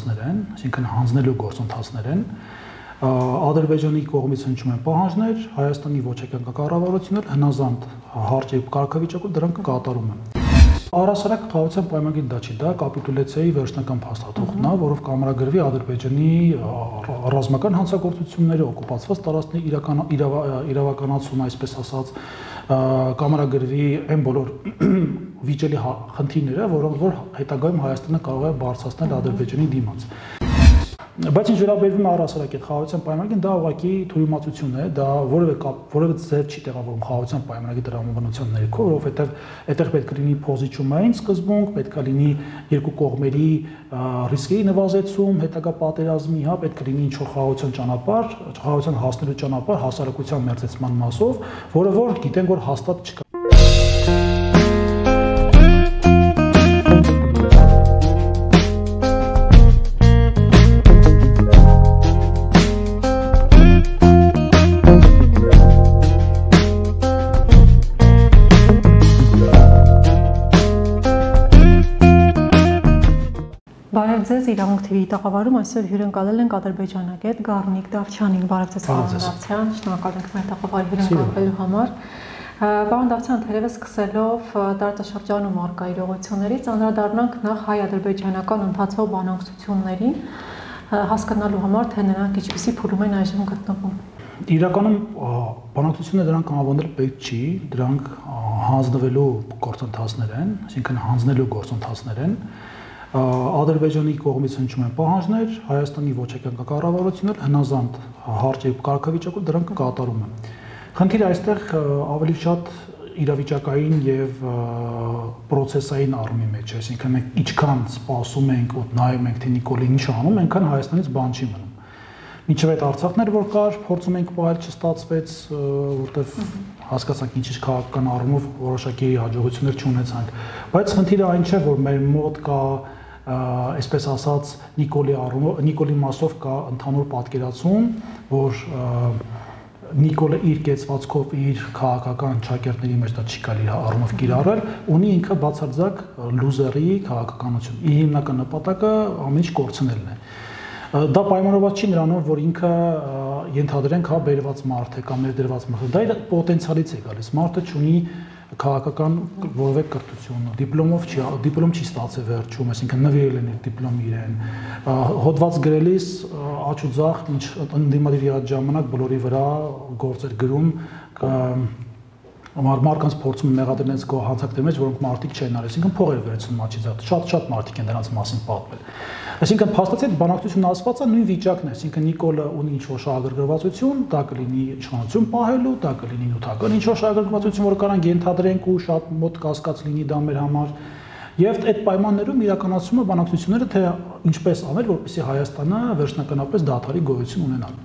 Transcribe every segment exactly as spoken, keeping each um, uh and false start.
գործընթացներ են, այսինքն հանձնելու գործընթացներ են, Ադրբեջանի կողմից հնչում են պահանջներ, Հայաստանի ոչեկան կառավարությունն հնազանդ հարց եւ կարգավիճակով դրանք կատարում են։ Առհասարակ խաղաղության պայմանագիր դա չի, դա կապիտուլյացիայի վերջնական փաստաթուղթն է, որով կամրագրվի Ադրբեջանի ռազմական հանցագործությունները, օկուպացված տարածքների իրավականացումը, այսպես ասած, կամրագրվի այն բոլոր վիճելի խնդիրները, որոնք որ հետագայում Հայաստանը կարող է բարձրացնել Ադրբեջանի դիմաց։ Բայց ինչ վերաբերվում է առհասարակ այդ խաղաղության պայմանագիրին, դա ուղղակի թույլտվություն է, դա որևէ որևէ ձև չի տեղավորվում խաղաղության պայմանագրի տրամաբանության ներքո, որովհետև այդտեղ պետք է լինի փոզիչումային սկզբունք, պետք է լինի երկու կողմերի ռիսկերի նվազեցում, հետագա պատերազմի, հա, պետք է լինի ինչ-որ խաղաղության ճանապարհ, խաղաղության հասնելու ճանապարհ հասարակության մերձեցման մասով, որը որ գիտենք, որ հաստատ չկա։ Բարև ձեզ, Իրավունք թի վի-ի տաղավարում այսօր հյուրընկալել ենք ադրբեջանագետ Գառնիկ Դավթյանին։ Բարև ձեզ, պարոն Դավթյան, շնորհակալ ենք մեր տաղավարի հյուրընկալվելու համար։ Պարոն Դավթյան, թերևս սկսելով տարածաշրջանում առկա իրողություններից, անդրադառնանք նախ հայ-ադրբեջանական ընթացող բանակցություններին, հասկանալու համար, թե նրանք ինչպիսի փուլում են այժմ գտնվում։ Իրականում բանակցությունները դրանք անվանել պետք չի, դրանք հանձնվելու գործընթացներ են, այսինքն հանձնելու գործընթացներ են։ Ադրբեջանի կողմից հնչում են պահանջներ, Հայաստանի ոչեկան կառավարությունն հնազանդ հարց եւ կարգավիճակով դրանք կատարում են։ Խնդիրը այստեղ ավելի շատ իրավիճակային եւ պրոցեսային առումի մեջ է, այսինքն մենք ինչքան սպասում ենք, ու նայում ենք, թե Նիկոլին ինչ անում, այնքան Հայաստանից բան չի մնում։ Մինչև այդ Արցախներ որ կար, փորձում ենք պահել, չստացվեց, որտեվ հասկացանք ինչ-ինչ քաղաքական առումով որոշակի հաջողություններ չունեցանք։ Բայց խնդիրը այն չէ, որ մեր մոտ կա այսպես ասած Նիկոլի առումով, Նիկոլի մասով կա ընդհանուր պատկերացում, որ Նիկոլը իր կեցվածքով, իր քաղաքական ճակերտների մեջ դա չի կարելի առումով կիրառել, ունի ինքը բացարձակ լուզերի քաղաքականություն։ Իր հիմնական նպատակը ամեն ինչ կորցնելն է։ Դա պայմանավորված չի նրանով, որ ինքը ենթադրենք հա բերված մարդ է կամ ներդրված մարդ է, դա իր պոտենցիալից է գալիս, մարդը չունի քաղաքական որևէ կրթություն, դիպլոմով չի, դիպլոմ չի ստացել վերջում, այսինքն նվիրել են իր դիպլոմը իրեն, հոդված գրելիս աչ ու ձախ, ինչ ընդդիմադիր եղած ժամանակ բոլորի վրա գործեր գրում, մարդկանց փորձում են մեղադրել այս հանցակների մեջ, որոնք մարդիկ չեն արել, այսինքն փող էր վերցնում աչից, շատ-շատ մարդիկ են դրանց մասին պատմել։ Այսինքն փաստացի այդ բանակցությունն ասված է նույն վիճակն է, այսինքն Նիկոլը ունի ինչ-որ շահագրգռվածություն, դա կլինի իշխանություն պահելու, դա կլինի նյութական ինչ-որ շահագրգռվածություն, որ կարանք ենթադրենք ու շատ մոտ կասկած լինի դա մեր համար։ Եվ այդ պայմաններում իրականացում է բանակցությունները, թե ինչպես անել, որպեսզի Հայաստանը վերջնականապես դադարի գոյություն ունենա։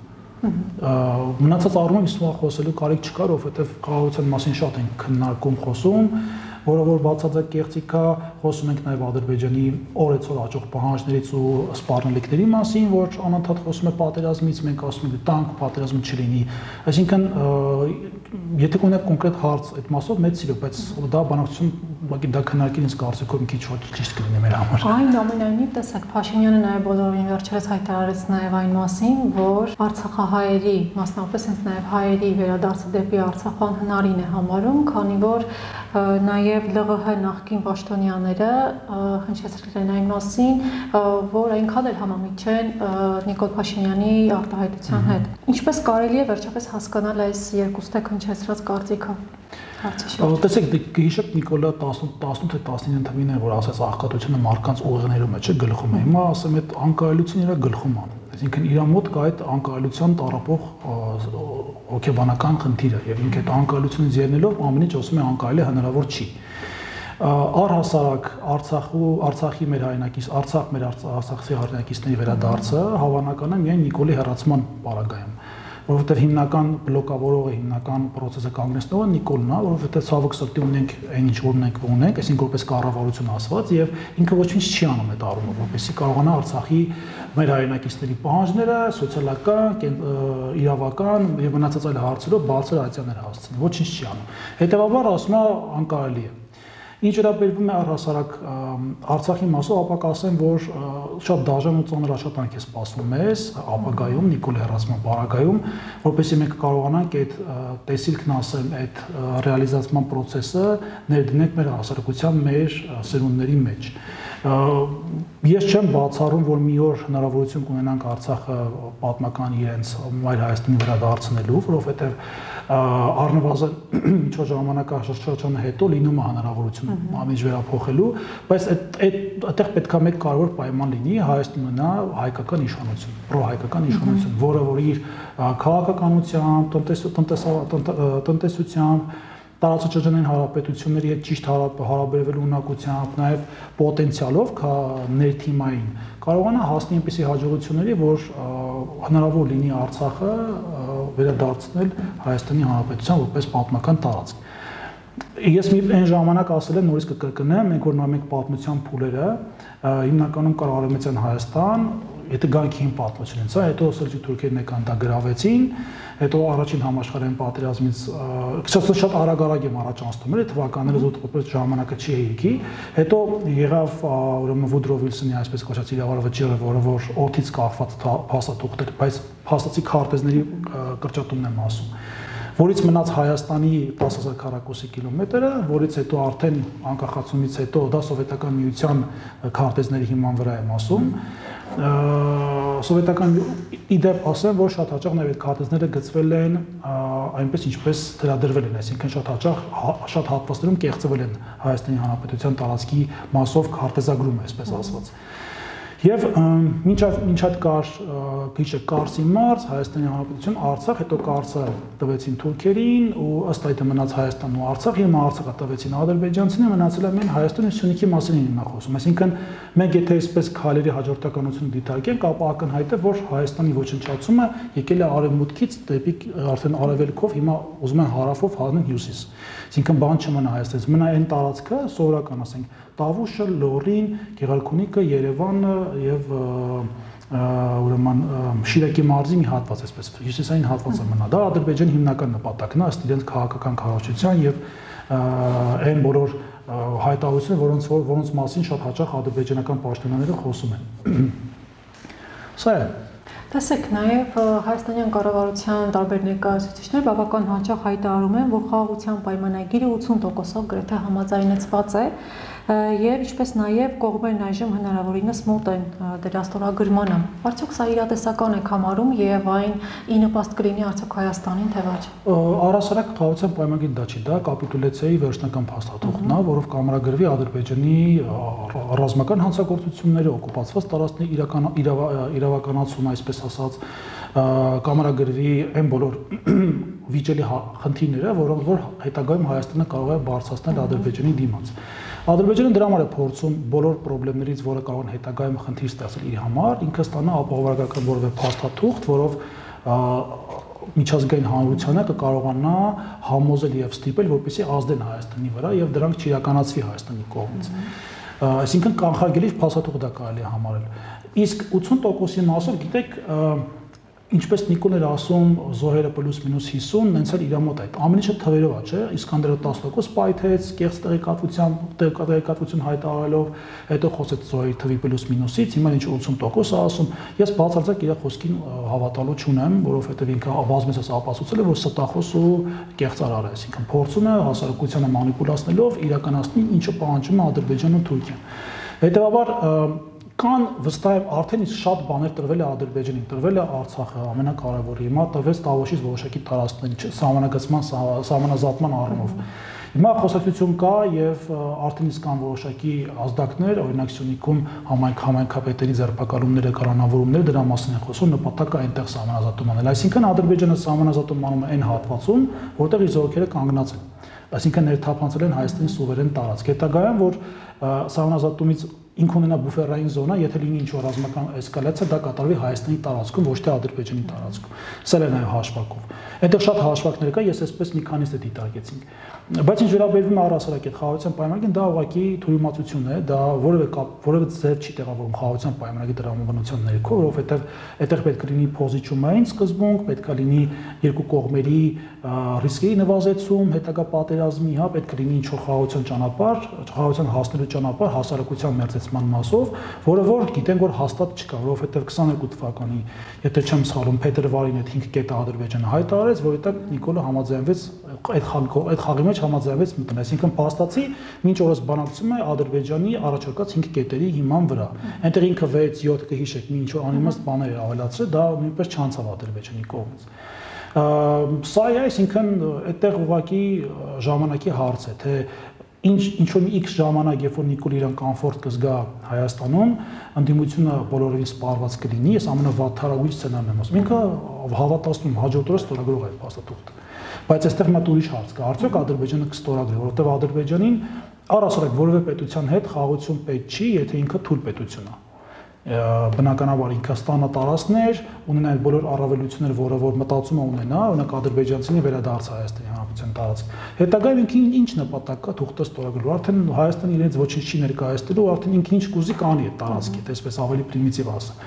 Մնացած առումով իսկույն խոսելու կարիք չկար, որովհետև խաղաղության մասին շատ են քննարկում խոսում, որը որ բացարձակ կեղծիք է, խոսում ենք նաև Ադրբեջանի օրեցօր աճող պահանջներից ու սպառնալիքների մասին, որ անընդհատ խոսում է պատերազմից, մենք ասում ենք տանկ պատերազմ չլինի։ Այսինքն, եթե կունենա կոնկրետ հարց այդ մասով մեծ սիրո, բայց դա բանակցություն ուղղակի դա քննարկել ինձ կարծիքով մի քիչ ոչ ճիշտ կլինի մեր համար։ Այնուամենայնիվ, տեսեք, Փաշինյանը նաև բոլորին վերջերս հայտարարեց նաև այն մասին, որ արցախահայերի, մասնավորապես հենց նաև հայերի վերադարձը դեպի Արցախ անհնարին է համարում, քանի որ նաև ԼՂՀ նախկին պաշտոնյաները հնչեցրել են այն մասին, որ այնքան էլ համամիտ չեն Նիկոլ Փաշինյանի արտահայտության հետ։ Ինչպես կարելի է վերջապես հասկանալ այս երկուստեք հնչեցրած կարծիքը։ Տեսեք, գիշեր Նիկոլը տասնութ թե տասնինը թվին է, որ ասաց աղքատությունը մարդկանց ուղեղներում է, չէ, գլխում է։ Հիմա ասեմ այդ անկարելությունը իր գլխում է։ Այսինքն իր մոտ կա այդ անկարելության տարապող հոգեբանական խնդիրը, եւ ինքը այդ անկարելությունից ելնելով ամեն ինչ ասում է անկարելի հնարավոր չի։ Առհասարակ Արցախու Արցախի մեր հայրենակից Արցախ մեր Արցախի հայրենակիցների վերադարձը հավանական է միայն Նիկոլի հեռացման պարագայում, որովհետև հիմնական բլոկավորողը, հիմնական process-ը կանգնեցնողը Նիկոլն է, որովհետև ցավոք սրտի ունենք այն ինչ որ ունենք ունենք, այսինքն որպես կառավարություն ասված, եւ ինքը ոչ մի չի անում այդ առումով, որպեսզի կարողանա Արցախի մեր հայրենակիցների պահանջները, սոցիալական, իրավական եւ մնացած այլ հարցերով բարձր այցաններ հասցնել, ոչինչ չի անում։ Հետեւաբար ասում է անկարելի է։ Ինչ վերաբերում է առհասարակ Արցախի մասով, ապա կասեմ, որ շատ դաժան ու ծանր աշխատանք է սպասվում մեզ ապագայում, Նիկոլի հեռացման պարագայում, որպեսզի մենք կարողանանք այդ տեսիլքն ասեմ, այդ ռեալիզացման process-ը ներդնենք մեր հասարակության, մեր սերունդների մեջ։ Ես չեմ բացառում, որ մի օր հնարավորություն կունենանք Արցախը պատմական իրենց Մայր Հայաստանի վրա դարձնելու, որովհետև առնվազն ինչ-որ ժամանակաշրջանը հետո լինում է հնարավորություն ամեն ինչ վերափոխելու, բայց այդտեղ պետք է մեկ կարևոր պայման լինի Հայաստանը ունենա հայկական իշխանություն, պրոհայկական իշխանություն, որը որ իր քաղաքականությամբ, տնտեսությամբ, տարածաշրջանային հարաբերությունների հետ ճիշտ հարաբերվելու ունակությամբ, նաև պոտենցիալով ներթիմային կարողանա հասնել այնպիսի հաջողությունների, որ հնարավոր լինի Արցախը վերադարձնել Հայաստանի Հանրապետության որպես պատմական տարածք։ Ես մի այն ժամանակ ասել եմ, նորից կկրկնեմ, մենք որ նայում ենք պատմության փուլերը, հիմնականում կար Արևմտյան Հայաստան, եթե գանք հին պատմությունից, հետո սելջուկ թուրքերն եկան դա գրավեցին, հետո առաջին համաշխարհային պատերազմից շատ արագ-արագ եմ առաջանցնում, այդ թվականները զուտ ժամանակը չի հերիքի, հետո եղավ ուրեմն Վուդրո Վիլսոնի այսպես կոչված իրավարվճիռը, որը որ օդից կախված փաստաթուղթեր, բայց փաստացի քարտեզների կրճատումն եմ ասում, որից մնաց Հայաստանի տասը հազար քառակուսի կիլոմետրը, որից հետո արդեն անկախացումից հետո դա սովետական միության քարտեզների հիման վրա եմ ասում, սովետական իդեպ ասեմ, որ շատ հաճախ նաև այդ քարտեզները գծվել են այնպես ինչպես դրադրվել են, այսինքն շատ հաճախ շատ հատվածներում կեղծվել են Հայաստանի Հանրապետության տարածքի մասով քարտեզագրում, այսպես ասված։ Եվ մինչ այդ կար քիչ Կարսի մարզ, Հայաստանի Հանրապետություն, Արցախ, հետո Կարսը տվեցին թուրքերին ու ըստ այդը մնաց Հայաստանն ու Արցախ, հիմա Արցախը տվեցին ադրբեջանցիներին, մնացել է մեն Հայաստանի ու Սյունիքի մասին հիմա խոսում։ Այսինքն մենք եթե այսպես քայլերի հաջորդականություն դիտարկենք, ապա ակնհայտ է, որ Հայաստանի ոչնչացումը եկել է արևմուտքից դեպի արդեն արևելքով, հիմա ուզում են հարավով հանեն հյուսիս։ Այսինքն բան չմնա Հայաստանից, մնա այն տարածքը, սովորական ասենք, Տավուշը, Լոռին, Գեղարքունիքը, Երևանը եւ ուրեմն Շիրակի մարզի մի հատված, այսպես հյուսիսային հատվածը մնա։ Դա Ադրբեջանի հիմնական նպատակն է, ըստ իրենց քաղաքական կառավարության եւ այն բոլոր հայտարարությունները, որոնց որոնց մասին շատ հաճախ ադրբեջանական պաշտոնյաները խոսում են։ Սա է։ Տեսեք, նաև հայաստանյան կառավարության տարբեր ներկայացուցիչներ բավական հաճախ հայտարարում են, որ խաղաղության պայմանագիրը ութսուն տոկոսով գրեթե համաձայնեցված է եւ ինչպես նաև կողմերն այժմ հնարավորինս մոտ են դրա ստորագրմանը։ Արդյոք սա իրատեսական է համարում եւ այն ի նպաստ կլինի արդյոք Հայաստանին թե ոչ։ Առհասարակ խաղաղության պայմանագիրը դա չի, դա կապիտուլյացիայի վերջնական փաստաթուղթն է, որով կամարագրվի Ադրբեջանի ռազմական հանցագործությունները, օկուպացված տարածքների իրավականացումը, այսպես ասած, կամարագրվի այն բոլոր վիճելի խնդիրները, որոնք որ հետագայում Հայաստանը կարող է բարձրացնել Ադրբեջանի դիմաց։ Ադրբեջանը դրա համար է փորձում բոլոր խնդիրներից, որը կարող են հետագայում խնդիր ստեղծել իր համար, ինքը ստանա ապահովագրական որևէ փաստաթուղթ, որով միջազգային հանրությանը կկարողանա համոզել եւ ստիպել, որպեսզի ազդեն Հայաստանի վրա եւ դրանք չիրականացվի Հայաստանի կողմից։ Այսինքն կանխարգելիչ փաստաթուղթ դա կարելի է համարել։ Իսկ ութսուն տոկոսի մասով, գիտեք, ինչպես Նիկոլն էր ասում, զոհերը պլյուս մինուս հիսուն, նենց էլ իր մոտ այդ ամեն ինչը թվերով է, չէ՞։ Իսկանդերը տասը տոկոս պայթեց, կեղծ տեղեկատվության տեղեկատվություն հայտարարելով, հետո խոսեց զոհերի թվի պլյուս մինուսից, հիմա ինչ ութսուն տոկոս է ասում։ Ես բացարձակ իր խոսքին հավատալու չունեմ, որովհետև ինքը բազմիցս ապացուցել է, որ ստախոս ու կեղծարար է, այսինքն փորձում է հասարակությանը մանիպուլացնելով իրականացնել ինչը պահանջում է Ադրբեջանն ու Թուրքիան։ Հետևաբար կան վստահ արդեն իսկ շատ բաներ տրվել է Ադրբեջանին, տրվել է Արցախը, ամենակարևորը, հիմա տրվեց Տավուշից որոշակի տարածքների սահմանագծման, սահմանազատման առումով։ Հիմա խոսակցություն կա եւ արդեն իսկ կան որոշակի ազդակներ, օրինակ Սյունիքում համայնք համայնքապետերի ձերբակալումները, կառանավորումները դրա մասին են խոսում, նպատակը այնտեղ սահմանազատում անել։ Այսինքն Ադրբեջանը սահմանազատում անում է այն հատվածում, որտեղ իր զորքերը կանգնած են։ Այսինքն ներթափանցել են Հայաստանի սուվերեն տարածք։ Հետագայում որ սահմանազատումից ինքն ունենա բուֆերային զոնա, եթե լինի ինչ-որ ռազմական էսկալացիա, դա կատարվի Հայաստանի տարածքում, ոչ թե Ադրբեջանի տարածքում։ Սա է նաև հաշվարկով։ Այնտեղ շատ հաշվարկներ կա, ես այսպես մի քանիսը դիտարկեցինք։ Բայց ինչ վերաբերվում է առհասարակ այդ խաղաղության պայմանագիրին, դա ուղղակի թույլտվություն է, դա որևէ կապ, որևէ ձև չի տեղավորում խաղաղության պայմանագրի տրամաբանության ներքո, որովհետև այդտեղ պետք է լինի փոզիչումային սկզբունք, պետք է լինի երկու կողմերի ռիսկերի նվազեցում, հետագա պատերազմի, հա, պետք է լինի ինչ-որ խաղաղության ճանապարհ, խաղաղության հասնելու ճանապարհ հասարակության մերձեցման մասով, որը որ գիտենք որ հաստատ չկա, որովհետև քսաներկու թվականի, եթե չեմ սխալվում, փետրվարին այդ հինգ կետը Ադրբեջանը հայտարարեց, որ դա Նիկոլը համաձայնվեց այդ խաղ այդ խաղի մեջ համաձայնվեց մտնել, այսինքն փաստացի մինչ օրս բանակցում է Ադրբեջանի առաջարկած հինգ կետերի հիման վրա։ Այնտեղ ինքը վեց յոթ կհիշեք, մինչ որ անիմաստ բաներ ավելացրել, դա նույնպես չանցավ Ադրբեջանի կողմից։ Սա է, այսինքն այդտեղ ուղղակի ժամանակի հարց է, թե ինչ ինչ որ մի X ժամանակ, երբ որ Նիկոլ իրան կոմֆորտ կզգա Հայաստանում, ընդդիմությունը բոլորովին սպառված կլինի, ես ամենավատթարագույն սցենարն եմ ասում։ Ինքը հավատացնում հաջորդ օրը ստորագրող է փաստաթուղթը։ Բայց այստեղ մի հատ ուրիշ հարց կա, արդյոք Ադրբեջանը կստորագրի, որովհետև Ադրբեջանին առասարակ որևէ պետության հետ խաղաղություն պետք չի, եթե ինքը թույլ պետություն է։ Բնականաբար ինքը ստանա տարածքներ, ունենա այդ բոլոր առավելությունները, որը որ մտածում ունենա, օրինակ ադրբեջանցիների վերադարձ Հայաստանի Հանրապետության տարածք։ Հետագայում ինքին ինչ նպատակ կա թուղթը ստորագրելու, արդեն Հայաստանը իրենց ոչինչ չի ներկայացնելու, արդեն ինքն ինչ կուզի կանի այդ տարածքի, այսպես ավելի պրիմիտիվ ասեմ։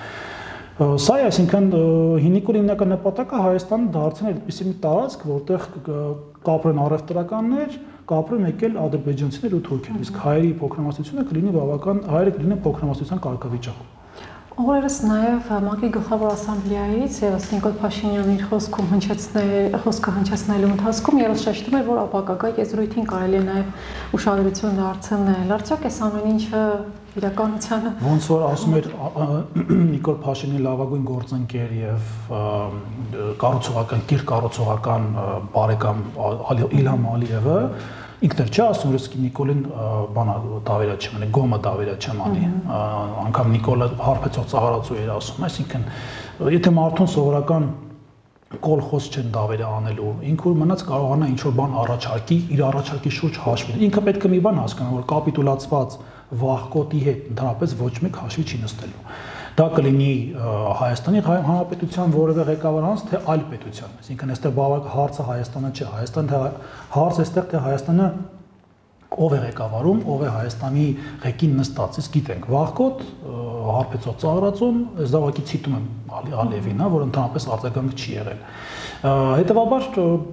Սա է, այսինքն Նիկոլի հիմնական նպատակը Հայաստանը դարձնել այդպիսի մի տարածք, որտեղ կապրեն առևտրականներ, կապրեն եկել ադրբեջանցիներ ու թուրքեր, իսկ հայերի փոքրամասնությունը կլինի բավական հայերը կլինեն փոքրամասնության կարգավիճակում։ Օրերս նաև ՄԱԿ-ի գլխավոր ասամբլեայից եւս Նիկոլ Փաշինյանը իր խոսքում հնչեցնել խոսքը հնչեցնելու ընթացքում եւս շեշտում էր, որ ապագա եզրույթին կարելի է նաև ուշադրություն դարձնել։ Արդյոք այս ամեն ինչը իրականությանը ոնց որ ասում էր Նիկոլ Փաշինյանի լավագույն գործընկեր եւ կառուցողական, կիր կառուցողական բարեկամ Իլհամ Ալիևը ինքն էլ չի ասում, որ Նիկոլին բանա դավերա չմանի, գոմը դավերա չմանի, անգամ Նիկոլը հարբեցող ծաղարացու էր ասում, այսինքն եթե մարդուն սովորական կոլխոզ չեն դավերը անելու, ինքը որ մնաց կարողանա ինչ-որ բան առաջարկի, իր առաջարկի շուրջ հաշվել, ինքը պետք է մի բան հասկանա, որ կապիտուլացված վախկոտի հետ ընդհանրապես ոչ մեկ հաշվի չի նստելու։ Դա կլինի Հայաստանի Հանրապետության որևէ ղեկավարանց, թե այլ պետության, այսինքն այստեղ բավական հարցը Հայաստանը չէ, Հայաստանը հարցը այստեղ թե Հայաստանը ով է ղեկավարում, ով է Հայաստանի ղեկին նստած, իսկ գիտենք, վախկոտ հարբեցող ծաղրածուն, ես դա ուղղակի ցիտում եմ Ալիևին, հա, որ ընդհանրապես արձագանք չի եղել։ Հետևաբար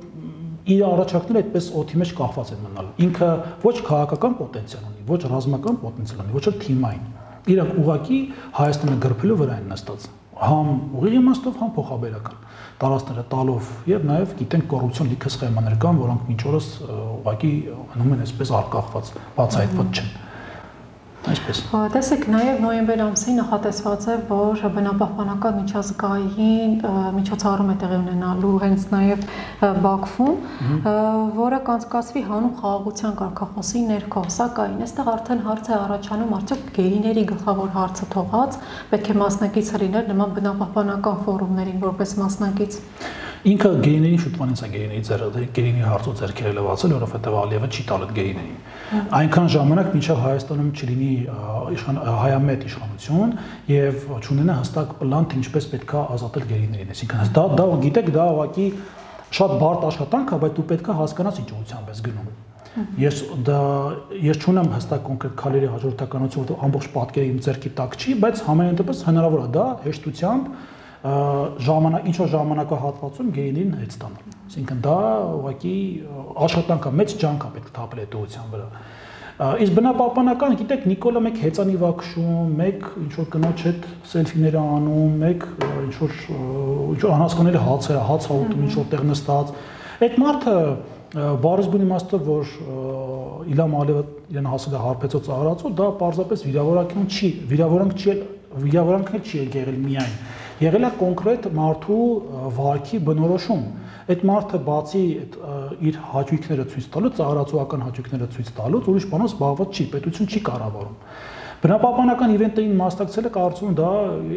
իր առաջարկները այդպես օդի մեջ կախված են մնալու։ Ինքը ոչ քաղաքական պոտենցիալ ունի, ոչ ռազմական պոտենցիալ ունի, ոչ էլ թիմային։ Իրանք ուղղակի Հայաստանը գրփելու վրա են նստած, համ ուղիղ իմաստով, համ փոխաբերական տարածքները տալով եւ նաեւ գիտենք կոռուպցիոն լիքը սխեմաներ կան, որոնք մինչ օրս ուղղակի մնում են այսպես արկախված, բացահայտված չեն։ Այսպես։ Տեսեք, նաև նոյեմբեր ամսին նախատեսված է, որ բնապահպանական միջազգային միջոցառում է տեղի ունենալու հենց նաև Բաքվում, որը կանցկացվի հանուն խաղաղության կարգախոսի ներքո, սակայն այստեղ արդեն հարց է առաջանում, արդյոք գերիների գլխավոր հարցը թողած պետք է մասնակիցը լինել նման բնապահպանական ֆորումներին որպես մասնակից։ Ինքը գերիներին շուտվանից է գերիների գերիների հարցով ձեռքերը լվացել, որովհետև Ալիևը չի տալ այդ գերիներին։ Այնքան ժամանակ մինչև Հայաստանում չլինի հայամետ իշխանություն եւ չունենա հստակ պլան, թե ինչպես պետք է ազատել գերիներին։ Այսինքն դա դա գիտեք, դա ուղղակի շատ բարդ աշխատանք է, բայց դու պետք է հասկանաս ինչ ուղղությամբ ես գնում։ Ես դա ես չունեմ հստակ կոնկրետ քայլերի հաջորդականություն, որտեղ ամբողջ պատկերը իմ ձեռքի տակ չի, բայց համենայն դեպս հնարավոր է դա հեշտությամբ ժամանակ ինչ որ ժամանակահատվածում գերիներին հետ ստանալ։ Այսինքն դա ուղղակի աշխատանք է, մեծ ջանք է պետք թափել այդ ուղղության վրա։ Իսկ բնապահպանական, գիտեք, Նիկոլը մեկ հեծանիվ է քշում, մեկ ինչ որ կնոջ հետ սելֆիներ է անում, մեկ ինչ որ ինչ որ անհասկանալի հաց է, հաց է ուտում ինչ որ տեղ նստած։ Այդ մարդը բարձր իմաստով, որ Իլհամ Ալիևը իրեն հասել է հարբեցող ծաղրածու, դա պարզապես վիրավորանքն չի, վիրավորանք չի, վիրավորանքն չի եղել միայն։ Եղել է կոնկրետ մարդու վարքի բնորոշում։ Այդ մարդը բացի իր հաճույքները ցույց տալուց, ծաղրածուական հաճույքները ցույց տալուց, ուրիշ բանով զբաղված չի, պետություն չի կառավարում։ Բնապահպանական իվենտին մասնակցելը կարծում դա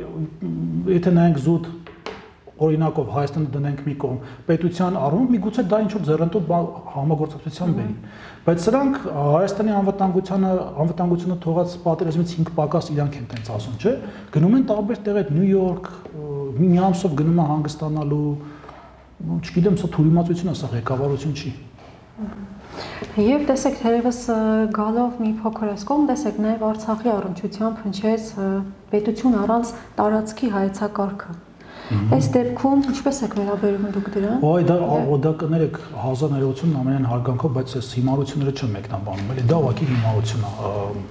եթե նայենք զուտ օրինակով Հայաստանը դնենք մի կողմ, պետության առումով միգուցե դա ինչ-որ ձեռնտու համագործակցության բերի, բայց սրանք Հայաստանի անվտանգությանը անվտանգությունը թողած պատերազմից հինգ պակաս իրանք են տենց ասում, չէ՞, գնում են տարբեր տեղեր, Նյու Յորք, մի ամսով գնում է հանգստանալու, չգիտեմ, սա թյուրիմացություն է, սա ղեկավարություն չի։ Եվ տեսեք, թերևս գալով մի փոքր այս կողմ, տեսեք, նաև Արցախի առնչությամբ հնչեց պետություն առանց տարածքի հայեցակարգը։ Այս դեպքում ինչպես եք վերաբերում դուք դրան։ Ոայ դա դա կներեք հազար ներողություն ամենայն հարգանքով, բայց այս հիմարությունները չեմ մեկնաբանում, էլի դա ուղղակի հիմարություն է։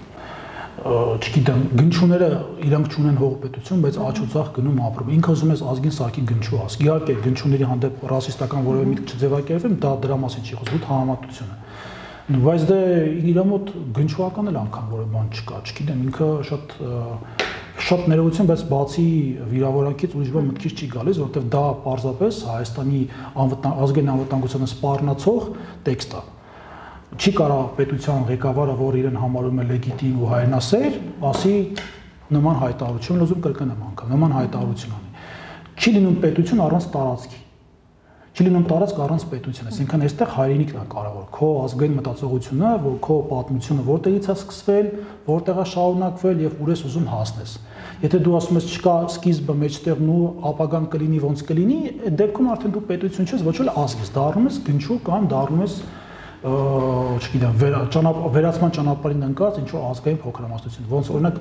Չգիտեմ, գնչուները իրանք չունեն հողպետություն, բայց աջ ու ցախ գնում ապրում։ Ինքը ուզում է ազգին սարքի գնչու ասի։ Իհարկե, գնչուների հանդեպ ռասիստական որևէ միտք չձևակերպեմ, դա դրա մասին չի խոսում, համատությունը։ Բայց դե իր մոտ գնչուական էլ անգամ որևէ բան չկա, չգիտեմ, ինքը շատ շատ ներողություն, բայց բացի վիրավորանքից ուրիշ բան մտքից չի գալիս, որովհետև դա պարզապես Հայաստանի ազգային անվտանգությանը սպառնացող տեքստ է։ Չի կարող պետության ղեկավարը, որ իրեն համարում է լեգիտիմ ու հայրենասեր, ասի նման հայտարարություն, ուզում կրկնեմ անգամ, նման հայտարարություն անի։ Չի լինում պետություն առանց տարածքի։ Չի լինում տարածք առանց պետություն, այսինքն այստեղ հայրենիքն է կարևոր, քո ազգային մտածողությունը, որ քո պատմությունը որտեղից է սկսվել, որտեղ է շարունակվել եւ ուր ես ուզում հասնես։ Եթե դու ասում ես չկա սկիզբը, մեջտեղն ու ապագան կլինի ոնց կլինի, այդ դեպքում արդեն դու պետություն չես, ոչ էլ ազգ ես, դառնում ես գնչու կամ դառնում ես չգիտեմ, վերացման ճանապարհին ընկած ինչ որ ազգային փոքրամասնություն, ոնց օրինակ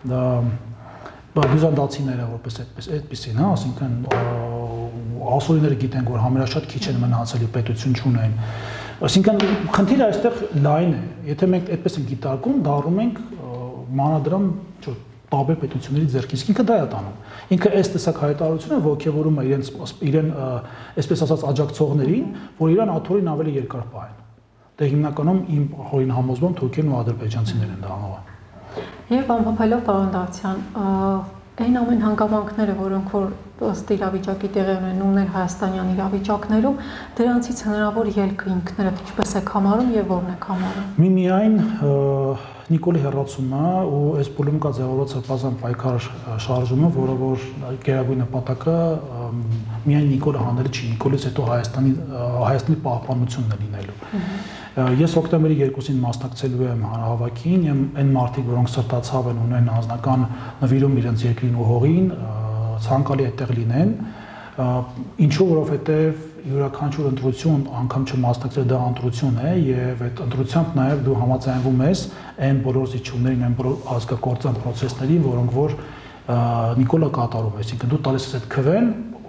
բյուզանդացիները որպես այդպես այդպեսին, հա, ասինքն ասորիները գիտենք, որ համերաշատ քիչ են մնացել ու պետություն չունեն։ Այսինքն խնդիրը այստեղ լայն է։ Եթե մենք այդպես ենք գիտարկում, դառնում ենք մանրադրամ, չէ, տարբեր պետությունների ձեռքից։ Ինքը դա է տանում։ Ինքը այս տեսակ հայտարարությունը ողջևորում է իրենց իրեն, այսպես ասած, աջակցողներին, որ իրան աթորին ավելի երկար պահեն։ Դե հիմնականում իմ հորին համոզմամբ թուրքերն ու ադրբեջանցիներն են դա անում։ Եվ ամփոփելով պարոն Դավթյան, այն ամեն հանգամանքները, որոնք որ ըստ իրավիճակի տեղի ունենում են հայաստանյան իրավիճակներում, դրանցից հնարավոր ելքը ինքներդ ինչպես եք համարում եւ որն եք համարում։ Միմիայն Նիկոլի հեռացումը ու այս բոլում կա ձևավորված սրբազան պայքար շարժումը, որը որ գերագույն նպատակը միայն Նիկոլը հանելը չի, Նիկոլից հետո Հայաստանի Հայաստանի պահպանությունն է լինելու։ Ես հոկտեմբերի երկուսին մասնակցելու եմ հանրահավաքին, այն մարդիկ, որոնք սրտացավ են ունեն անձնական նվիրում իրենց երկրին ու հողին, ցանկալի այդտեղ լինեն, ինչու որովհետև յուրաքանչյուր ընտրություն անգամ չմասնակցել դա ընտրություն է եւ այդ ընտրությամբ նաեւ դու համաձայնվում ես այն բոլոր զիջումներին, այն բոլոր ազգակործան process-ներին, որոնք որ Նիկոլը կատարում է, այսինքն դու տալիս ես այդ քվեն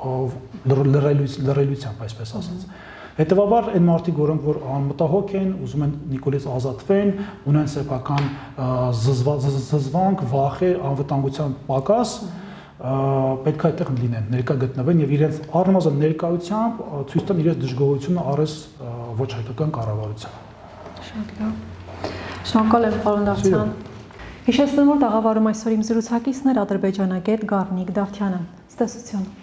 լրելույթությամբ, այսպես ասած։ Հետևաբար այն մարդիկ, որոնք որ անմտահոգ են, ուզում են Նիկոլից ազատվեն, ունեն սեփական զզվանք, վախեր, անվտանգության պակաս, պետք է այդտեղ լինեն, ներկա գտնվեն եւ իրենց առնվազն ներկայությամբ ցույց տան իրենց դժգոհությունը առես ոչ հայկական կառավարության։ Շատ լավ։ Շնորհակալ եմ, պարոն Դավթյան։ Հիշեցնեմ, որ տաղավարում այսօր իմ զրուցակիցն էր ադրբեջանագետ Գառնիկ Դավթյանը։ Ցտեսություն։